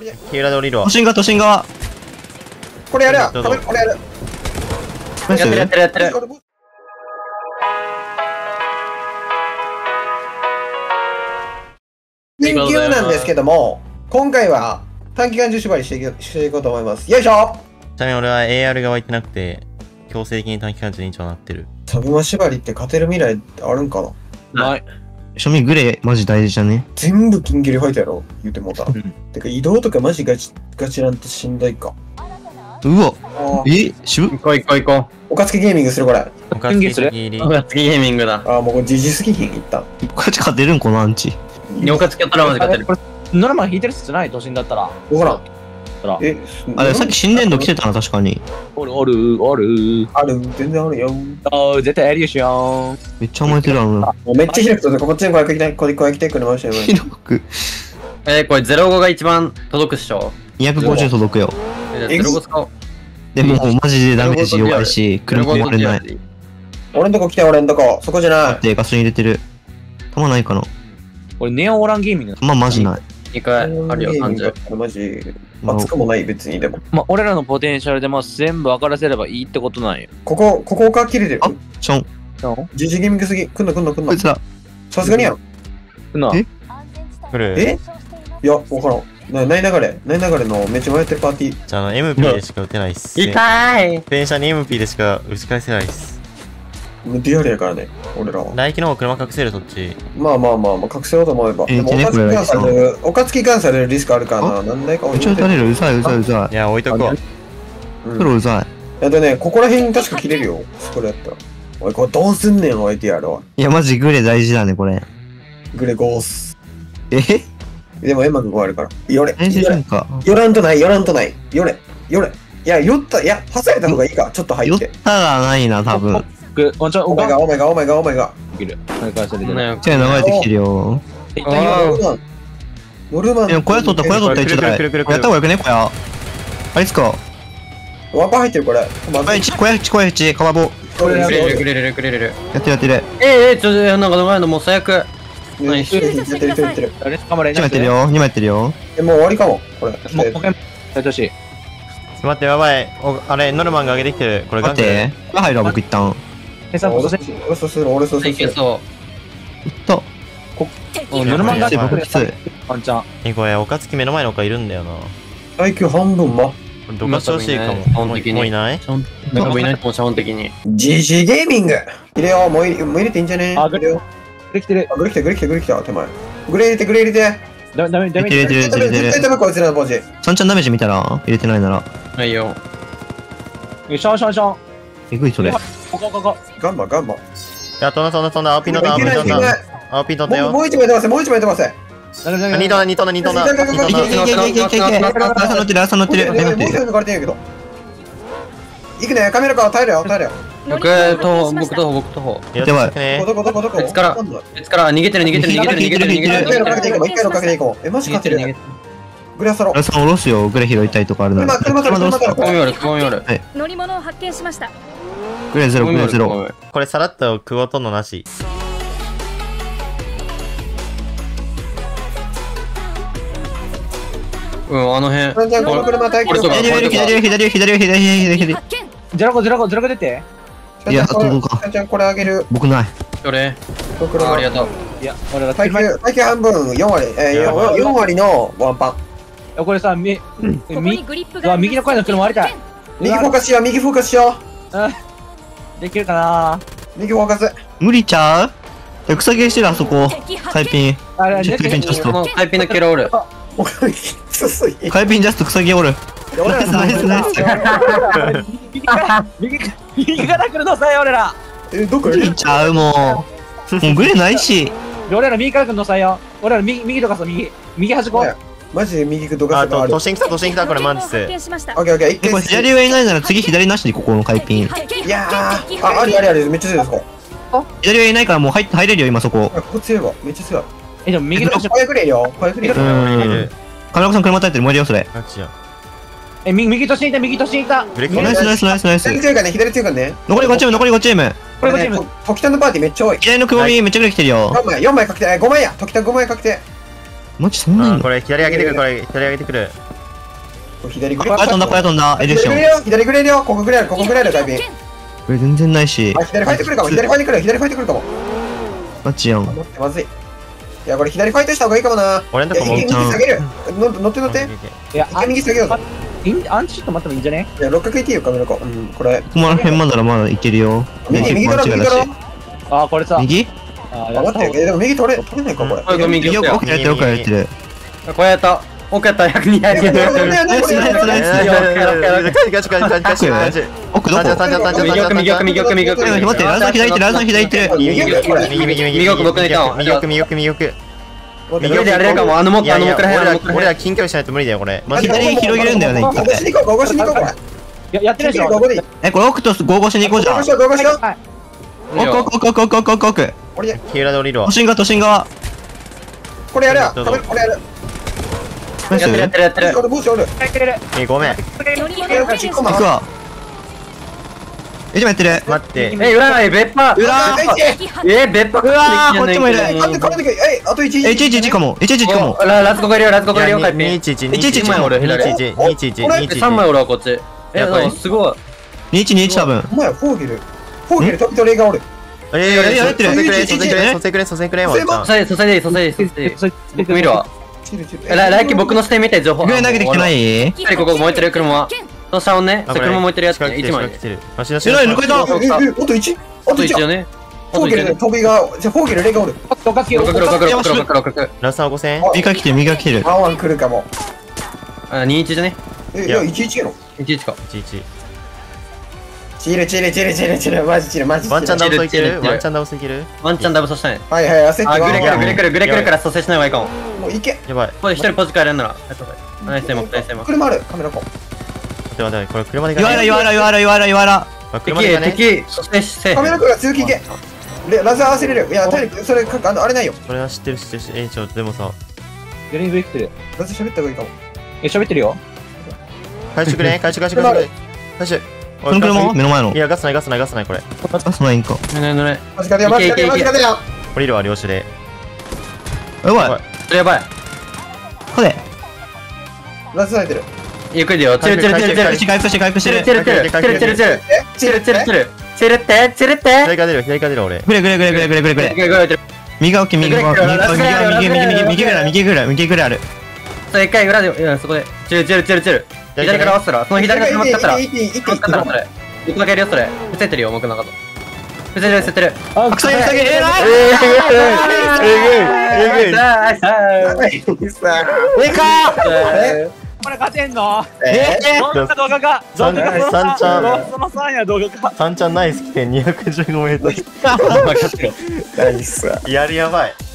木裏で降りるわ。 都心側、都心側。 これやるや。 どうぞこれやる。 ナイス。 やってるやってる。 緊急なんですけども、今回は短期間中縛りしていこうと思います。よいしょ。 ちなみに俺は AR が湧いてなくて、強制的に短期間中に一応なってる。 サブマ縛りって勝てる未来ってあるんかな。 ない。 庶民グレーマジ大事じゃね？ 全部緊急リファイトやろ言ってもうた。てか移動とかマジガチなんとしんどいか。 うわ、 あ渋っ。 行こう行こう行こおかつきゲーミングするこれ。 おかつきすぎう。お次ゲーミングだ。 ああ、もうこれジジすぎひん、いったん。 こっち勝てるんこのアンチ。 おかつきやったらマジ勝てる。 ノラマン引いてるっすじゃない都心だったら。 ほら。え、 あれさっき新年度来てたな、確かに。 おる。 ある、全然あるよ。 絶対やるよしよめっちゃ甘えてるの。 もうめっちゃ広くとこっちに声かけて、声かけてくれましたよ。 広く。 これ05が一番届くっしょ。 250届くよ。 05使おう。 でもマジでダメージ弱いし、車も割れない。 俺んとこ来て、俺んとこ。そこじゃない。 で、ガソリン入れてる。弾ないかな？ 俺ネオンオランゲーミング。 弾マジない。 2回あるよ、30。 マジ、熱くもない、別に。でも。 まあ、俺らのポテンシャルでも全部分からせればいいってことなんよ。 ここか切れてる。 あ、ちょん。 ジジゲーミングすぎ。来んな。 こいつだ。 さすがにやろ。 え来る。 えいや、わからん。ない流れのめっちゃ迷ってるパーティー。 じゃあMP でしか撃てないっす。 痛い。 電車に MP でしか打ち返せないっす。 もうデュアルやからね、俺らは。 大輝の方車隠せるそっち。 まあ、隠せようと思えば。でも、おかつき関されるリスクあるからな。なんだいか置いちょっとうざい。 いや、置いとくわ。 プロうざい。 ね、ここら辺確か切れるよ。そこでやったら。おい、これどうすんねん、置いてやるわ。 いや、マジグレ大事だね、これ。 グレゴース。 えでも、エマグ5あるから。よれ。 よらんとない。よれ。いや、酔った。いや、パスれた方がいいか。ちょっと入って。 酔ったがないな、多分。 オメガ。 いける。 手流れてきてるよ。 ノルマン。 いや、小屋取った、一台。やった方がよくね、小屋。あいつか。 ワンパン入ってる、これ。 小屋1、カバボ。 くれる。 やってる。 なんか長いのもう最悪。 やってる。 頑張れ。 2枚やってるよ。 もう終わりかも、これ。 もうポケモンやってほしい。 待って、やばい。あれ、ノルマンが上げてきてる。これ待って、これ入るわ、僕一旦。 俺そうする。 いけそいった。 ノルマンが僕きつい。 ワンちゃん。 これ、岡月目の前の子いるんだよな。 IQ 半分ま。 これどかしてほしいかも。もういないなんかいないもう基本的に。 GG ゲーミング入れよう、もう入れていいんじゃね？ グレ来てる。 グレ来た、手前。グレ入れて。 ダメ。 絶対ダメ、こいつらのポジ。 サンちゃんダメージ見たら入れてないなら。 はいよ。 シャン。 えぐいそれ。 ここ。 ガンバ。 いや、飛んだ。青ピン飛んだ。青ピン飛んだよ。 もう一枚飛ばせ。 2飛んだ。 朝乗ってる。 もう一枚抜かれてんやけど。行くね、カメラから耐えるよ。 僕徒歩。 やばい。 どこ別から逃げてる。 一回のかけていこう。マジ勝てる。グラサロ。 さん下ろすよ。グレ拾いたいとかあるなら。 車から。 乗り物を発見しました。 グレゼロ。 これさらっとクオとのなし。 あの辺。 この車待機。 左。 ゼロ出て。 いや、届か。 これあげる。 僕ない。 ありがとう。 いや、俺ら耐久半分4割。4割のワンパン。 これさ、右の声の車割りたい。 右フォーカスしよできるかな。 右フォーカス。 無理ちゃう？草毛してるあそこ。カイピン。 あれ、 カイピンジャスト。 カイピンのキャラおる。 カイピンジャスト草毛おる。ナイス。 右から来るのさ、俺ら。 どこ無理ちゃうもうグレないし。 俺ら右から来るのさよ。俺ら右とかさ、右端こう。 マジで右とかさ。 都心来た、これマンティス。 オッケー。 これ左上いないなら次左なしでここのカイピン。 いやー、あり、めっちゃ強いです、ここ。左上いないからもう入れるよ、今そこ。 こっち強いわ、めっちゃ強い。 でも右の端。 早くれよ。 カメラさん車耐えてる、燃えるよ、それ。 右としいた。 ナイス。 左強いからね。 残り5チーム。 時田のパーティーめっちゃ多い。 左の曇りめっちゃぐらい来てるよ。 4枚確定。5枚や。時田5枚確定。 マジそんなに？ これ左上げてくる。 左グレこれ飛んだ、これ飛んだ。エレクション。 左グレるよ。ここグレる、ここグレる、外瓶。 これ全然ないし。 あ、左ファイト来るかも。左ファイト来る、左ファイト来るかも。 マッチやん。 待って、まずい。いや、これ左ファイトした方がいいかもな。 俺のとこも右下げる。乗って乗って。 いや、 一回右下げようぜ。 アンチシット待ってもいいんじゃね？ いや、六角いっていいよ、カメラコ。うん、これ。 ここら辺まだまだいけるよ。 右ドラ、右ドラ。 あ、これさ。 右あ、待って、でも右取れないか、これ。 これ右よく奥やってる、奥やってる。 これやった。奥やったら102やる。 奥どこ右奥、右奥、右奥、右奥。 待って、ラウさん左行って、ラウさん左行ってる。 右奥、僕抜いた。 右奥。 右でやれるかも。もっと俺ら近距離しないと無理だよ、これ。 左広げるんだよね、一ここしに行こう、ここしに行こう、これ。 やってるでしょ？ ここでいい。 これ奥と55しに行こうじゃん。 ここしよう。 奥。 俺木浦で降りるわ都。心側。 これやるや。これやる。 やってる。 これブースおる。 ごめん。 行くわ。一枚やってる。 待って。 裏別派。 裏別派。 うわー、こっちもいる。 あと1。 111かも。111かも。 ラツコがいるよ、ラツコがいるよ、回避。 211枚おる。211。 3枚おるわ、こっち。すごい。 21多分。 お前、フォーゲル、時とレイがおる。 やってる。 蘇生くれ。 蘇生でいい。僕見るわ。来期僕の視点見て情報。 グレー投げてきてない？ ここ燃えてる車。その下をね、車燃えてるやつ1枚。 抜かれた。 あと1？あと1よね。フォーゲル、飛びが、じゃフォーゲルレイがおる。 ラスター5000。 右が来てる。 ワンワン来るかも。 21じゃね？ いや、11やろ。 11か。 11。 チル、マジチル。 ワンチャンダブスいける？ワンチャンダブスいける？ ワンチャンダブスしたね。 はい、焦って。 グレ来るから蘇生しない方がいいかも。 もういけ。 やばい。 これ一人ポジ変えれんなら。ナイスも。 車ある、カメラコン。 待って、これ車で言わら。 敵、蘇生して。 カメラコンが強気いけ。ラザー焦れる。いや、体力、それ、あれないよ。 これは知ってる。でもさ。 デリング生きてる。 ラザー喋った方がいいかも。 喋ってるよ。 回収。 この車目の前の。 いや、ガスない、これ。 ガスないんか。 乗れ。 マジかでや。 降りるわ、両手で。 やばい。 やばい。 これ。 ラザー入ってる。 ゆっくりでよ。チル。 回復してる。 チルって。 左から出る、俺。 グレ。右が大きい、右ぐらいある。 一回裏で、そこで。チル。左から合わせたら、その左が車使ったら。ぶっかけるよ、それ。伏せてるよ、僕の中と。伏せてる。 くさげ。 これ勝てんの？どんな動画か。 サンちゃん。 その3や動画か。 サンちゃんナイス来て215メートル。 ナイス。 やばい。